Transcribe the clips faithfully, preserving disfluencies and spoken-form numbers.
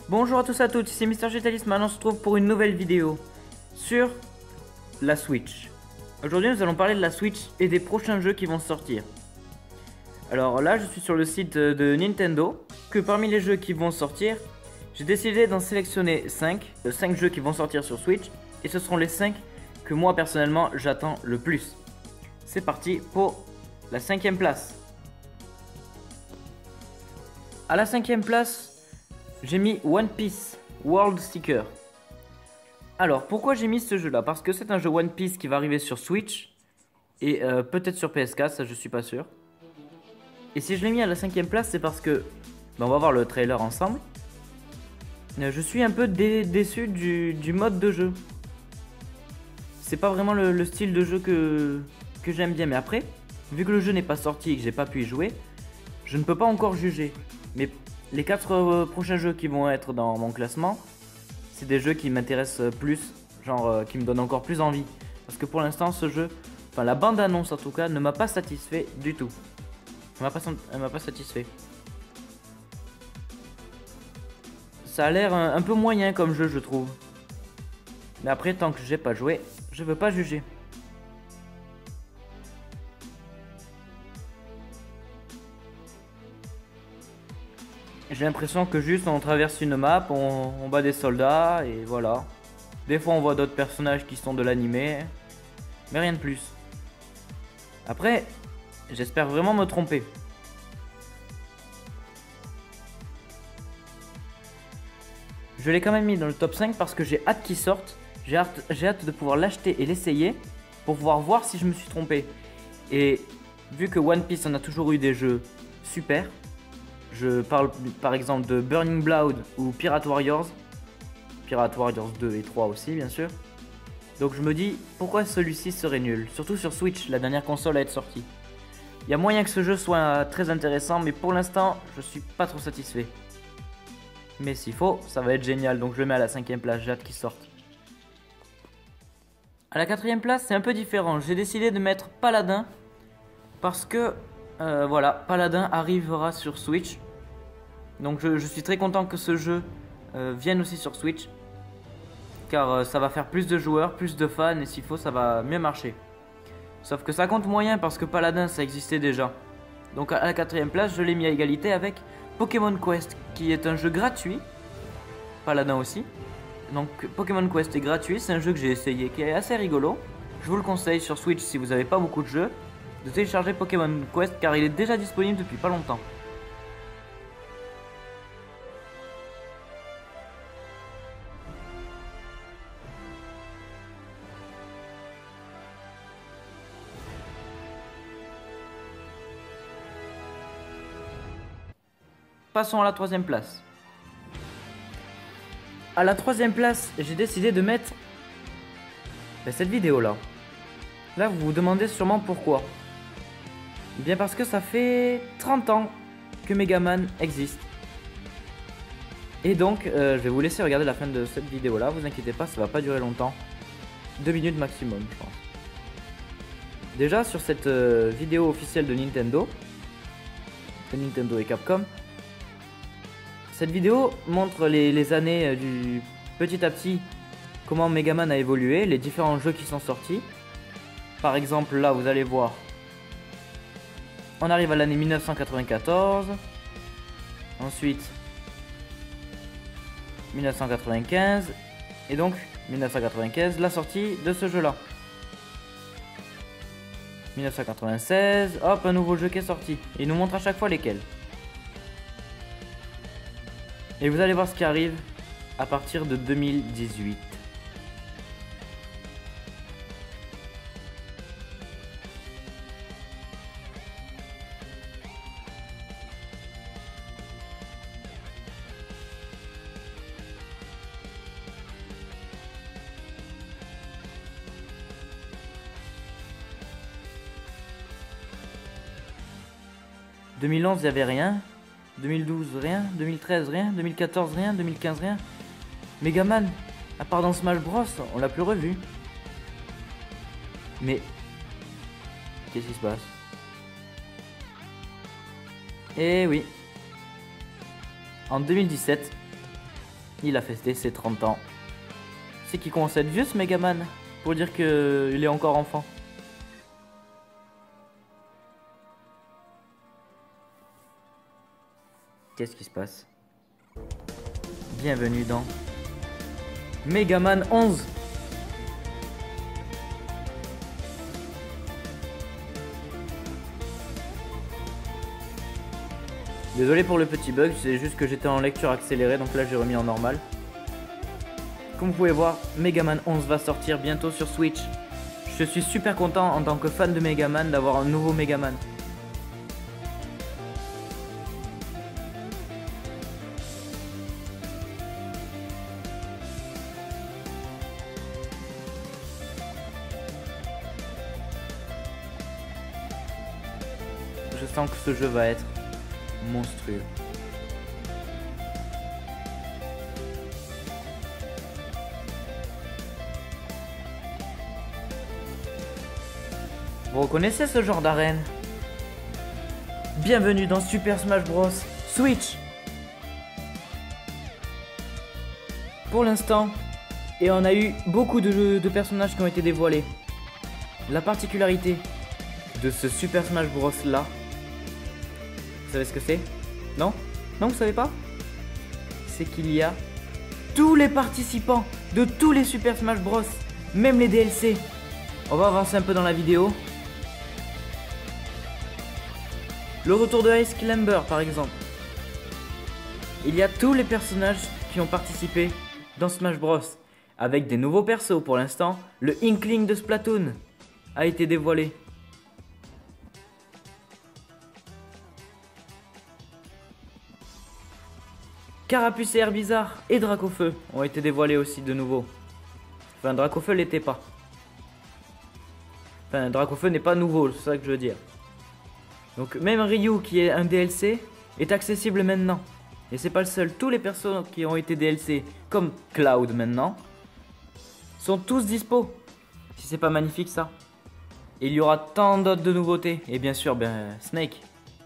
Bonjour à tous et à toutes, ici Mister Gitalis. Maintenant on se retrouve pour une nouvelle vidéo sur la Switch. Aujourd'hui nous allons parler de la Switch et des prochains jeux qui vont sortir. Alors là je suis sur le site de Nintendo, que parmi les jeux qui vont sortir, j'ai décidé d'en sélectionner cinq, cinq jeux qui vont sortir sur Switch, et ce seront les cinq que moi personnellement j'attends le plus. C'est parti pour la cinquième place. À la cinquième place, j'ai mis One Piece World Seeker. Alors pourquoi j'ai mis ce jeu là? Parce que c'est un jeu One Piece qui va arriver sur Switch et euh, peut-être sur P S quatre, ça je suis pas sûr. Et si je l'ai mis à la cinquième place, c'est parce que ben, on va voir le trailer ensemble. Euh, je suis un peu dé déçu du, du mode de jeu. C'est pas vraiment le, le style de jeu que, que j'aime bien. Mais après, vu que le jeu n'est pas sorti et que j'ai pas pu y jouer, je ne peux pas encore juger. Mais les quatre euh, prochains jeux qui vont être dans mon classement, c'est des jeux qui m'intéressent plus, genre euh, qui me donnent encore plus envie. Parce que pour l'instant ce jeu, enfin la bande annonce en tout cas, ne m'a pas satisfait du tout. Elle m'a pas, elle m'a pas satisfait. Ça a l'air un, un peu moyen comme jeu je trouve. Mais après tant que j'ai pas joué, je veux pas juger. J'ai l'impression que juste on traverse une map, on, on bat des soldats et voilà. Des fois on voit d'autres personnages qui sont de l'animé, mais rien de plus. Après, j'espère vraiment me tromper. Je l'ai quand même mis dans le top cinq parce que j'ai hâte qu'il sorte. J'ai hâte, j'ai hâte de pouvoir l'acheter et l'essayer pour pouvoir voir si je me suis trompé. Et vu que One Piece on a toujours eu des jeux super. Je parle par exemple de Burning Blood ou Pirate Warriors. Pirate Warriors deux et trois aussi bien sûr. Donc je me dis pourquoi celui-ci serait nul. Surtout sur Switch, la dernière console à être sortie. Il y a moyen que ce jeu soit très intéressant, mais pour l'instant je suis pas trop satisfait. Mais s'il faut, ça va être génial, donc je le mets à la cinquième place, j'ai hâte qu'il sorte. À la quatrième place c'est un peu différent, j'ai décidé de mettre Paladin. Parce que euh, voilà, Paladin arrivera sur Switch. Donc je, je suis très content que ce jeu euh, vienne aussi sur Switch. Car euh, ça va faire plus de joueurs, plus de fans, et s'il faut ça va mieux marcher. Sauf que ça compte moyen parce que Paladin ça existait déjà. Donc à la quatrième place je l'ai mis à égalité avec Pokémon Quest, qui est un jeu gratuit. Paladin aussi. Donc Pokémon Quest est gratuit, c'est un jeu que j'ai essayé qui est assez rigolo. Je vous le conseille sur Switch si vous n'avez pas beaucoup de jeux, de télécharger Pokémon Quest car il est déjà disponible depuis pas longtemps. Passons à la troisième place. À la troisième place, j'ai décidé de mettre ben, cette vidéo là. Là, vous vous demandez sûrement pourquoi. Bien parce que ça fait trente ans que Megaman existe. Et donc, euh, je vais vous laisser regarder la fin de cette vidéo là. Vous inquiétez pas, ça va pas durer longtemps. Deux minutes maximum, je pense. Déjà, sur cette euh, vidéo officielle de Nintendo, de Nintendo et Capcom, cette vidéo montre les, les années euh, du petit à petit, comment Megaman a évolué, les différents jeux qui sont sortis. Par exemple, là, vous allez voir, on arrive à l'année mille neuf cent quatre-vingt-quatorze, ensuite mille neuf cent quatre-vingt-quinze, et donc mille neuf cent quatre-vingt-quinze, la sortie de ce jeu-là. mille neuf cent quatre-vingt-seize, hop, un nouveau jeu qui est sorti. Et il nous montre à chaque fois lesquels. Et vous allez voir ce qui arrive à partir de deux mille dix-huit. deux mille onze, il n'y avait rien. deux mille douze, rien. deux mille treize, rien. deux mille quatorze, rien. deux mille quinze, rien. Megaman, à part dans Smash Bros, on l'a plus revu. Mais qu'est-ce qui se passe? Eh oui. En deux mille dix-sept, Il a fêté ses trente ans. C'est qu'il commence à être vieux ce Megaman, pour dire qu'il est encore enfant. Qu'est-ce qui se passe? Bienvenue dans Megaman onze. Désolé pour le petit bug, c'est juste que j'étais en lecture accélérée, donc là j'ai remis en normal. Comme vous pouvez voir, Megaman onze va sortir bientôt sur Switch. Je suis super content en tant que fan de Megaman d'avoir un nouveau Megaman. Je sens que ce jeu va être monstrueux. Vous reconnaissez ce genre d'arène? Bienvenue dans Super Smash Bros Switch. Pour l'instant, et on a eu beaucoup de, de personnages qui ont été dévoilés. La particularité de ce Super Smash Bros là, vous savez ce que c'est? Non? Non, vous savez pas? C'est qu'il y a tous les participants de tous les Super Smash Bros, même les D L C. On va avancer un peu dans la vidéo. Le retour de Ice Climber par exemple. Il y a tous les personnages qui ont participé dans Smash Bros. Avec des nouveaux persos pour l'instant. Le Inkling de Splatoon a été dévoilé. Carapuce et Herbizarre et Dracofeu ont été dévoilés aussi de nouveau. Enfin, Dracofeu l'était pas. Enfin, Dracofeu n'est pas nouveau, c'est ça que je veux dire. Donc même Ryu qui est un D L C est accessible maintenant. Et c'est pas le seul, tous les persos qui ont été D L C, comme Cloud maintenant, sont tous dispo. Si c'est pas magnifique ça. Et il y aura tant d'autres de nouveautés. Et bien sûr, ben, Snake.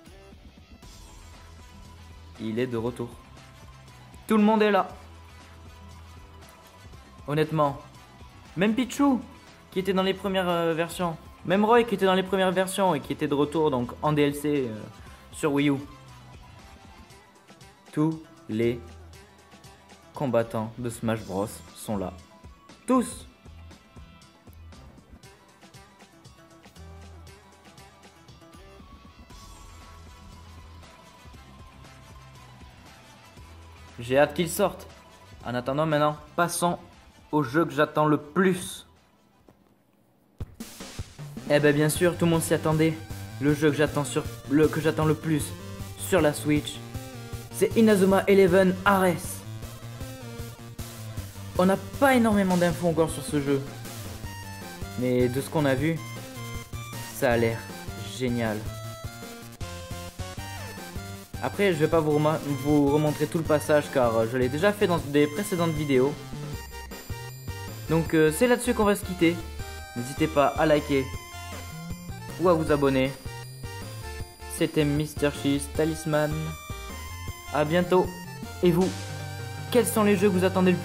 Il est de retour. Tout le monde est là. Honnêtement. Même Pichu, qui était dans les premières euh, versions. Même Roy, qui était dans les premières versions et qui était de retour donc en D L C euh, sur Wii U. Tous les combattants de Smash Bros sont là. Tous. J'ai hâte qu'ils sortent. En attendant maintenant, passons au jeu que j'attends le plus. Eh ben bien sûr, tout le monde s'y attendait. Le jeu que j'attends sur le que j'attends le plus sur la Switch, c'est Inazuma Eleven Ares. On n'a pas énormément d'infos encore sur ce jeu, mais de ce qu'on a vu, ça a l'air génial. Après, je vais pas vous, vous remontrer tout le passage car je l'ai déjà fait dans des précédentes vidéos. Donc euh, c'est là-dessus qu'on va se quitter. N'hésitez pas à liker ou à vous abonner. C'était MrCheese Talisman. A bientôt. Et vous, quels sont les jeux que vous attendez le plus ?